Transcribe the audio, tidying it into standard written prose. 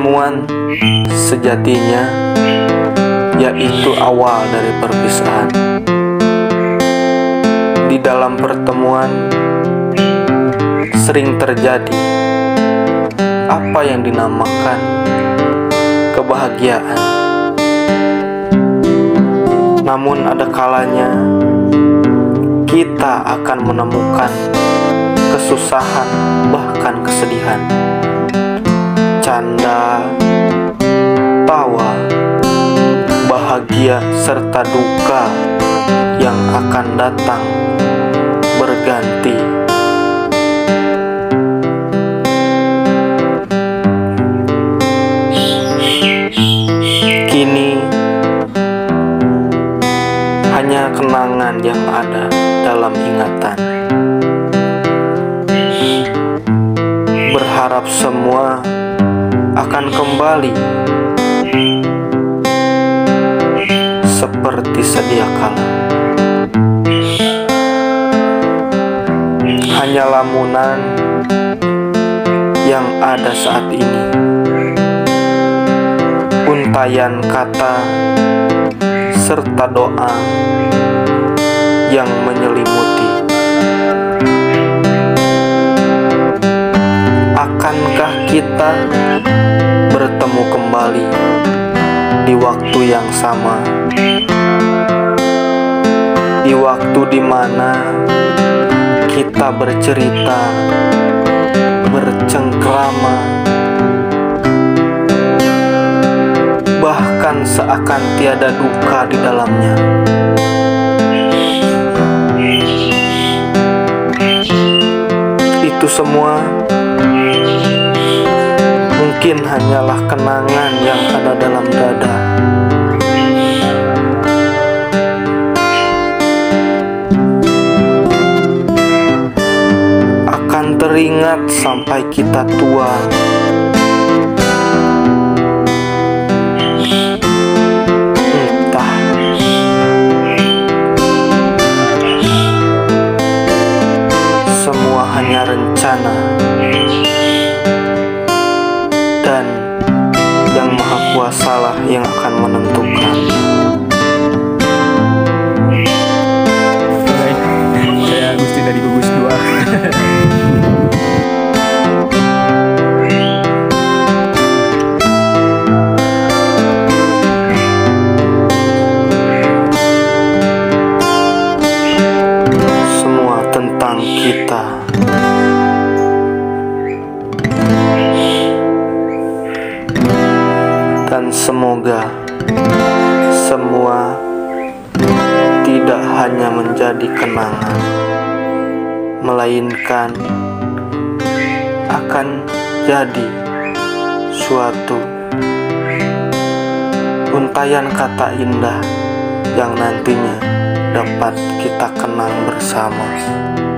Pertemuan sejatinya yaitu awal dari perpisahan. Di dalam pertemuan sering terjadi apa yang dinamakan kebahagiaan. Namun ada kalanya kita akan menemukan kesusahan, bahkan kesedihan, canda, tawa, bahagia, serta duka yang akan datang berganti. Kini hanya kenangan yang ada dalam ingatan. Berharap semua akan kembali seperti sedia kala. Hanya lamunan yang ada saat ini, untayan kata serta doa yang menyelimuti. Akankah kita bertemu kembali di waktu yang sama, di waktu di mana kita bercerita, bercengkrama, bahkan seakan tiada duka di dalamnya. Itu semua mungkin hanyalah kenangan yang ada dalam dada. Akan teringat sampai kita tua. Entah semua hanya rencana, dan Yang Maha Kuasalah yang akan menentukan. Saya Gusti dari Gugus 2. Semua tentang kita. Dan semoga semua tidak hanya menjadi kenangan, melainkan akan jadi suatu untayan kata indah yang nantinya dapat kita kenang bersama.